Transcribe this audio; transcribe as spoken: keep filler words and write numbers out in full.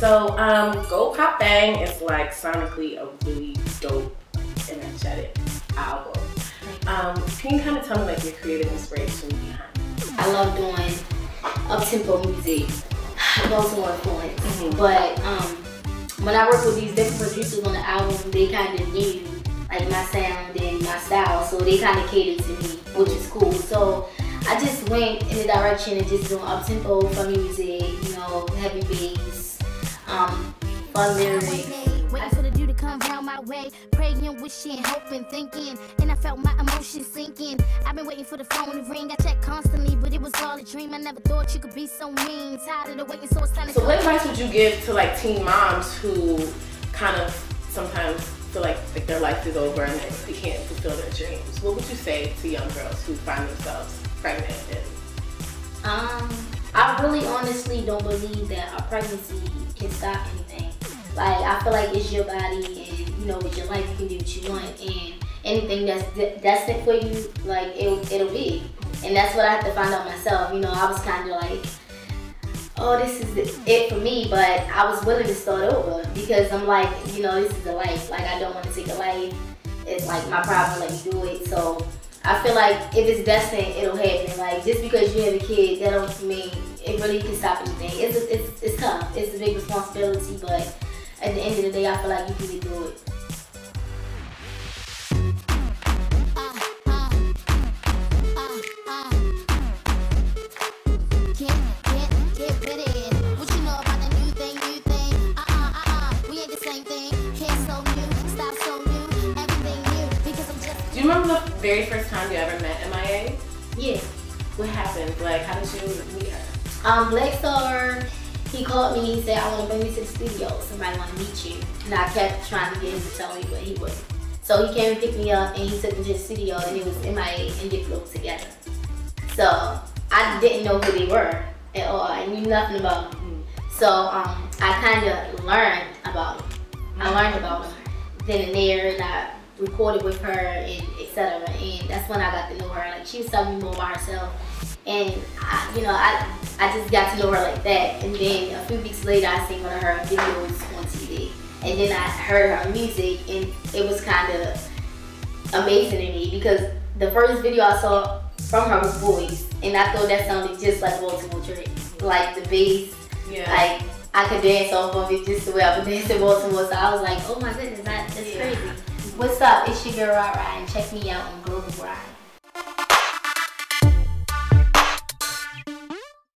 So, um, Go Pop Bang is like sonically a really dope, energetic album. Um, can you kind of tell me like your creative inspiration behind it? I love doing up-tempo music. Those more influence. Mm-hmm. But um, when I work with these different producers on the album, they kind of knew like my sound and my style, so they kind of catered to me, which is cool. So I just went in the direction of just doing up-tempo fun music, you know, heavy bass, um, fun lyrics. Waiting for the dude to come round my way, praying, wishing, hoping, thinking, and I felt my emotions sinking. I've been waiting for the phone to ring. I checked constantly, but it was all a dream. I never thought you could be so mean. Tired of the waiting, so it's time to. So, what advice would you give to like teen moms who kind of sometimes feel like, like their life is over and they, they can't fulfill their dreams? What would you say to young girls who find themselves pregnant? And... Um, I really honestly don't believe that a pregnancy can stop anything. Like, I feel like it's your body and, you know, with your life, you can do what you want. And anything that's de destined for you, like, it'll, it'll be. And that's what I have to find out myself. You know, I was kind of like, oh, this is it for me. But I was willing to start over because I'm like, you know, this is a life. Like, I don't want to take a life. It's like my problem, let me do it. So I feel like if it's destined, it'll happen. Like, just because you have a kid, that don't mean it really can stop anything. It's, it's, it's tough. It's a big responsibility, but at the end of the day, I feel like you can get through it. Do you remember the very first time you ever met M I A? Yeah. What happened? Like, how did you meet her? Um, Black Star, he called me, he said, I want to bring you to the studio, somebody want to meet you. And I kept trying to get him to tell me, but he wouldn't. So he came and picked me up and he took me to the studio and it was M I A and Diplo together. So I didn't know who they were at all. I knew nothing about them. So um, I kind of learned about them. I learned about them then and there, and I recorded with her and et cetera. And that's when I got to know her. Like, she was telling me more about herself. And I, you know, I I just got to know her like that. And then a few weeks later, I seen one of her videos on T V. And then I heard her music, and it was kind of amazing to me because the first video I saw from her was Boys, and I thought that sounded just like Baltimore Trick, like the bass. Yeah. Like I could dance off of it just the way I would dance in Baltimore. So I was like, oh my goodness, that, that's yeah. crazy. What's up? It's your girl Rara, and check me out on Global Ride.